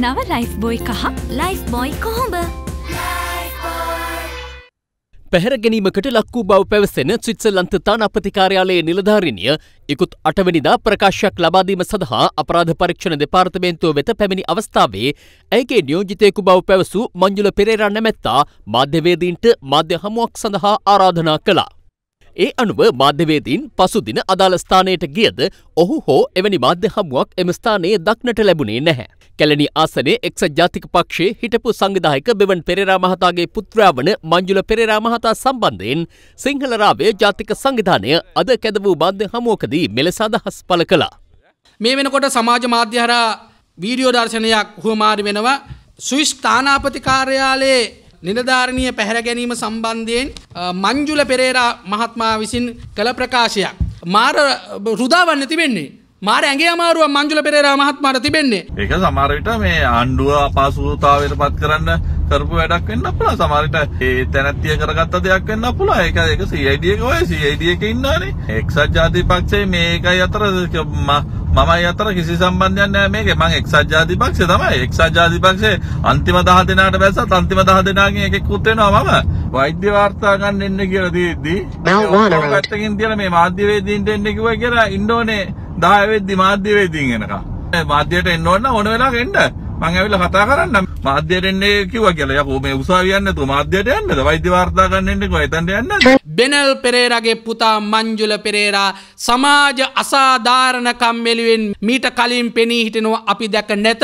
නව ලයිෆ් බොයි කහ ලයිෆ් බොයි කොහොඹ පැහැර ගැනීමකට ලක් වූ බව පැවසෙන ස්විට්සර්ලන්ත තානාපති කාර්යාලයේ නිලධාරිනිය ඉකුත් 8 වෙනිදා ප්‍රකාශයක් ලබා දීම සඳහා අපරාධ පරීක්ෂණ දෙපාර්තමේන්තුව වෙත පැමිණි අවස්ථාවේ ඇයගේ නියෝජිතයෙකු බව පැවසූ මංජුල පෙරේරා නැමැත්තා මාධ්‍යවේදීන්ට මාධ්‍ය හමුවක් සඳහා ආරාධනා කළා. ඒ අනුව මාධ්‍යවේදීන් පසුදින අදාළ ස්ථානයට ගියද ඔහු හෝ එවැනි මාධ්‍ය හමුවක් එම ස්ථානයේ දක්නට ලැබුණේ නැහැ. කැලණි ආසනයේ එක්සත් ජාතික පක්ෂයේ හිටපු සංවිධායක බෙවන් පෙරේරා මහතාගේ පුත්‍රයා වන මංජුල පෙරේරා මහතා සම්බන්ධයෙන් සිංහල රාවය ජාතික සංවිධානය අද කැද වූ මාධ්‍ය හමුවකදී මෙලෙස අදහස් පළ කළා. මේ වෙනකොට සමාජ මාධ්‍ය හරහා වීඩියෝ දර්ශනයක් හුවමාරු වෙනවා. ස්විස් තානාපති කාර්යාලයේ නිලධාරණිය පැහැර ගැනීම සම්බන්ධයෙන් මංජුල පෙරේරා මහත්මයා විසින් කළ ප්‍රකාශයක්. මාර රුදාවන්න තිබෙන්නේ. මාර ඇඟේ අමාරුවක් මංජුල පෙරේරා මහත්මයාට තිබෙන්නේ. ඒක සමහර විට මේ ආණ්ඩුව අපහසුතාවයට පත් කරන්න කරපු වැඩක් වෙන්න පුළුවන්. සමහර විට ඒ තැනැත්තිය කරගත්ත දෙයක් වෙන්න පුළුවන්. ඒක CID එක ඔය CID එකේ ඉන්නවනේ. එක්සත් ජාතික පක්ෂයේ මේකයි අතර මමයි අතර කිසි සම්බන්ධයක් නැහැ මේකේ. මම එක්සත් ජාතික පක්ෂේ තමයි. එක්සත් ජාතික පක්ෂේ අන්තිම 10 දෙනාට බැස්සත් අන්තිම 10 දෙනාගෙන් එකෙකුත් වෙනවා මම. වෛද්‍ය වාර්තා ගන්න එන්න කියලා දීද්දී පැත්තකින් තියලා මේ මාධ්‍යවේදීන්ට එන්න කිව්වා කියලා ඉන්න ඕනේ 10 වෙද්දි මාධ්‍යවේදීන් එනකම්. මාධ්‍යයට එන්න ඕන ඕන වෙලාවක එන්න. මම ඇවිල්ලා කතා කරන්න මාධ්‍යයට එන්නේ කිව්වා කියලා. යකෝ මේ උසාවිය යන්නේ නැතුව මාධ්‍යයට යන්නද? වෛද්‍ය වාර්තා ගන්න එන්නේ කොහෙද? එතනට යන්නද? බෙනල් පෙරේරාගේ පුතා මංජුල පෙරේරා සමාජ අසාධාරණකම් වෙනුවෙන් මීට කලින් පෙනී හිටිනවා අපි දැක නැත.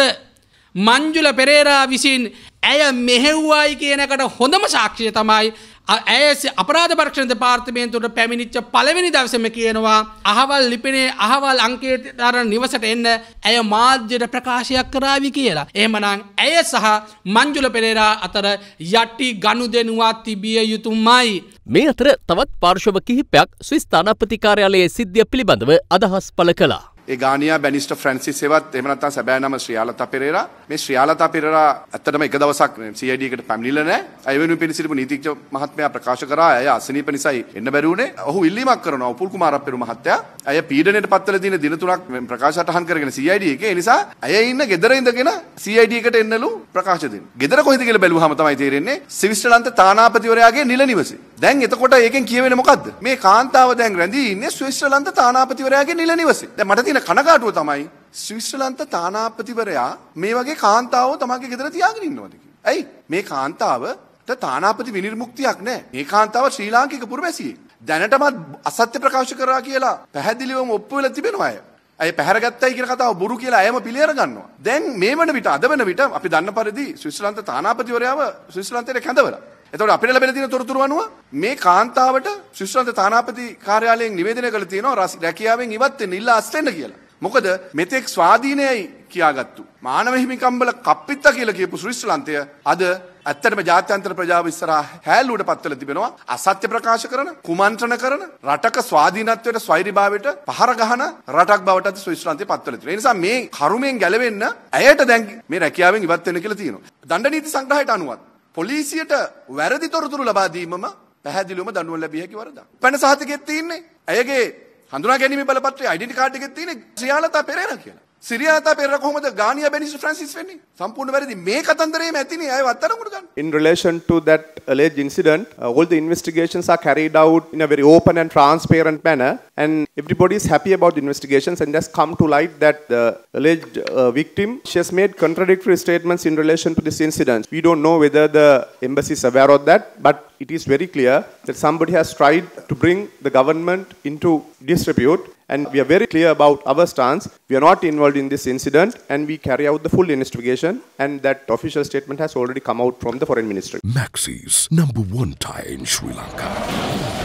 මංජුල පෙරේරා විසින් ඇය මෙහෙව්වයි කියන එකට හොඳම සාක්ෂිය තමයි ඇය අපරාධ පරීක්ෂණ දෙපාර්තමේන්තුවට පැමිණිච්ච පළවෙනි දවසේම කියනවා අහවල් ලිපිනේ අහවල් අංකයට නිවසට එන්න ඇය මාධ්‍යයට ප්‍රකාශයක් කරાવી කියලා. එහෙමනම් ඇය සහ මංජුල පෙරේරා අතර යටි ගනුදෙනුවක් තිබිය යුතුමයි. මේ අතර තවත් පාර්ශව කිහිපයක් ස්විස් තානාපති කාර්යාලයේ සිද්ධිය පිළිබඳව අදහස් පළ කළා. ඒ ගානියා බැනිස්ටර් ෆ්‍රැන්සිස් එවත් එහෙම නැත්නම් සැබෑ නම ශ්‍රියාලතා පෙරේරා. මේ ශ්‍රියාලතා පෙරේරා ඇත්තටම එක දවසක් CID එකට පැමිණිලා නැහැ. අය වෙනුවෙන් පිළි සිටපු නීතිඥ මහත්මයා ප්‍රකාශ කරා අය අසනීප නිසායි එන්න බැරි වුණේ. ඔහු ඉල්ලීමක් කරනවා උපුල් කුමාර අප්පෙරු මහත්තයා. අය පීඩනයට පත්වලා තියෙන දින 3ක් ප්‍රකාශ අටහන් කරගෙන CID එකේ. ඒ නිසා අය ඉන්න ගෙදර ඉඳගෙන CID එකට එන්නලු ප්‍රකාශ දෙන්න. ගෙදර කොහෙද කියලා බැලුවාම තමයි තේරෙන්නේ ස්විස්තරලන්ත තානාපතිවරයාගේ නිල නිවසේ. දැන් එතකොට ඒකෙන් කියවෙන්නේ මොකද්ද? මේ කාන්තාව දැන් රැඳී ඉන්නේ ස්විස්තරලන්ත තානාපතිවරයාගේ නිල නිවසේ. දැන් මට තියෙන කනගාටුව තමයි ස්විස්තරලන්ත තානාපතිවරයා මේ වගේ කාන්තාවෝ තමන්ගේ ගෙදර තියාගෙන ඉන්නවද කියලා. ඇයි මේ කාන්තාවට තානාපති විනිර්මුක්තියක් නැහැ. මේ කාන්තාව ශ්‍රී ලාංකික පුරවැසියෙක්. දැනටමත් අසත්‍ය ප්‍රකාශ කරා කියලා පැහැදිලිවම ඔප්පු වෙලා තිබෙනවා අය. අය පැහැරගත්තයි කියන කතාව බොරු කියලා අයම පිළිඅර ගන්නවා. දැන් මේ වන විට අද වෙන විට අපි දන්න පරිදි ස්විස්තරලන්ත තානාපතිවරයාව ස්විස්තරලන්තයට කැඳවලා. එතකොට අපිට ලැබෙන තියෙන තොරතුරු අනුව මේ කාන්තාවට ස්විස්තරලන්ත තානාපති කාර්යාලයෙන් නිවේදනය කළ තියෙනවා රැකියාවෙන් ඉවත් වෙන්න ඉල්ලා අස්වෙන්න කියලා. මොකද මෙතෙක් ස්වාධීනයයි කියාගත්තු මානව හිමිකම්වල කප්පිත්තා කියලා කියපු ස්විස්තරලන්තය අද ඇත්තටම ජාත්‍යන්තර ප්‍රජාව ඉස්සරහා හැලුවට පත්වලා තිබෙනවා. අසත්‍ය ප්‍රකාශ කරන, කුමන්ත්‍රණ කරන, රටක ස්වාධීනත්වයට ස්වෛරීභාවයට පහර ගහන රටක් බවට ස්විස්තරලන්තය පත්වලා තිබෙනවා. ඒ නිසා මේ කරුමෙන් ගැලවෙන්න ඇයට දැන් මේ රැකියාවෙන් ඉවත් වෙන්න කියලා තියෙනවා. දණ්ඩ නීති සංග්‍රහයට අනුව පොලිසියට වැරදි තොරතුරු ලබා දීමම පැහැදිලිවම දඬුවම් ලැබිය හැකි වරදක්. පැන සහතිකෙත් තියෙන්නේ ඇයගේ හඳුනා ගැනීමේ බලපත්‍රයේ ඩෙන්ටිටි කාඩ් එකේ තියෙන ශ්‍රියාලතා පෙරේරා කියලා. ශ්‍රියාලතා පෙරේරා කොහොමද ගානියා බැනිස්ටර් ෆ්‍රැන්සිස් වෙන්නේ? සම්පූර්ණ වැරදි. මේ කතන්දරේම ඇතිනේ අය වත්තනකට ගන්න. In relation to that alleged incident, all the investigations are carried out in a very open and transparent manner, and everybody is happy about the investigations, and has come to light that the alleged victim, she has made contradictory statements in relation to this incident. We don't know whether the embassy is aware of that, but it is very clear that somebody has tried to bring the government into disrepute, and we are very clear about our stance. We are not involved in this incident, and we carry out the full investigation, and that official statement has already come out from the foreign ministry. Maxis, #1 tie in Sri Lanka.